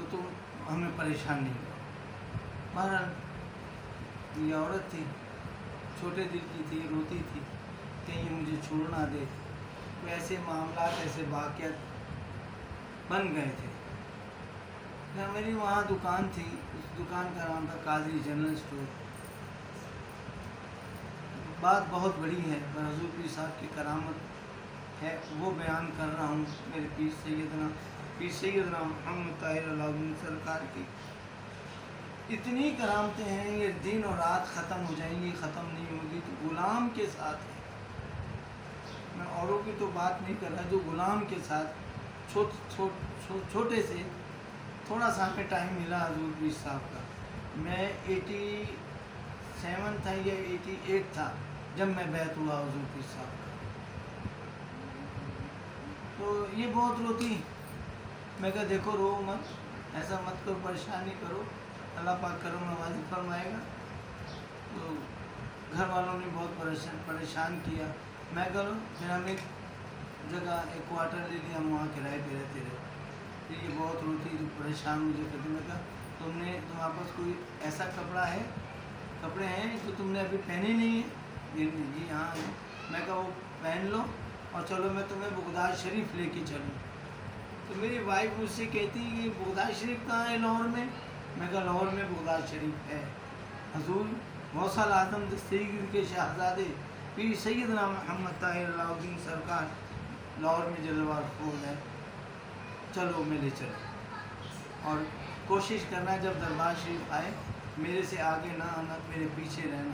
तो हमें परेशान नहीं किया। बहरहाल ये औरत थी, छोटे दिल की थी, रोती थी कहीं ये मुझे छोड़ ना दे। तो ऐसे मामलात, ऐसे वाक़यात बन गए थे। फिर मेरी वहाँ दुकान थी, उस दुकान का नाम था कादरी जनरल स्टोर। बात बहुत बड़ी है, मैं हुज़ूर पीर साहब की करामत है वो बयान कर रहा हूँ। मेरे पीर सैयदना मोहम्मद ताहिर अलाउद्दीन सरकार की इतनी करामतें हैं, ये दिन और रात ख़त्म हो जाएंगी, ख़त्म नहीं होगी। तो ग़ुलाम के साथ है, मैं औरों की तो बात नहीं कर रहा, जो ग़ुलाम के साथ छोटे से थोड़ा सा हमें टाइम मिला हुज़ूर पीर साहब का। मैं 87 था या 88 था जब मैं बैत हुआ हुज़ूर पीर साहब का। तो ये बहुत रोती, मैं कहा देखो रो मत, ऐसा मत करो, परेशान नहीं करो, अल्लाह पाक करम नवाज़ी फरमाएगा। तो घर वालों ने बहुत परेशान किया। मैं करो, फिर हम एक जगह एक क्वार्टर ले लिया, हम वहाँ किराए पे रहते रहे। फिर ये बहुत रोती, परेशान मुझे करती। मैं कहा तुम्हारे पास कोई ऐसा कपड़े हैं तो तुमने अभी पहने नहीं है? जी हाँ है। मैं कहा वो पहन लो और चलो मैं तुम्हें बगदाद शरीफ लेके चलूँ। तो मेरी वाइफ मुझसे कहती है कि बगदाद शरीफ कहाँ है लाहौर में? मैं कहा लाहौर में बगदाद शरीफ है। हुज़ूर गौसल आज़म दस्तगीर के शहज़ादे पीर सैयदना मोहम्मद ताहिर अलाउद्दीन सरकार लाहौर में जलवा फूल है, चलो मेरे चलो। और कोशिश करना जब दरबार शरीफ आए मेरे से आगे ना आना, मेरे पीछे रहना।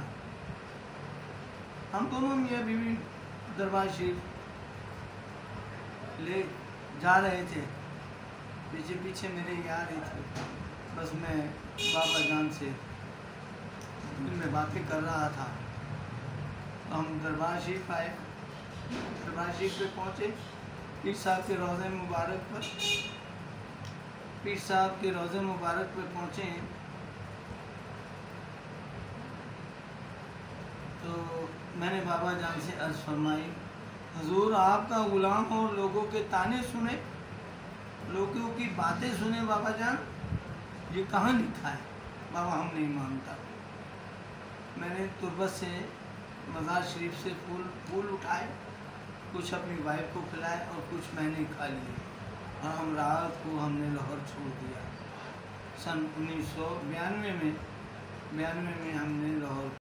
हम दोनों मियाँ बीवी दरबार शरीफ ले जा रहे थे, पीछे पीछे मेरे यार ही थे। बस मैं बाबा जान से में बातें कर रहा था। तो हम दरबार शरीफ आए, दरबार शरीफ पे पहुँचे, पीर साहब के रोज़े मुबारक पे पहुँचे। तो मैंने बाबा जान से अर्ज़ फरमाई, हुज़ूर आपका ग़ुलाम और लोगों के ताने सुने, लोगों की बातें सुने बाबा जान, ये कहाँ लिखा है? बाबा हम नहीं मानता। मैंने तुरबत से मज़ार शरीफ से फूल उठाए, कुछ अपनी वाइफ को खिलाए और कुछ मैंने खा लिए, और हम रात को हमने लाहौर छोड़ दिया। सन 1992 में हमने लाहौर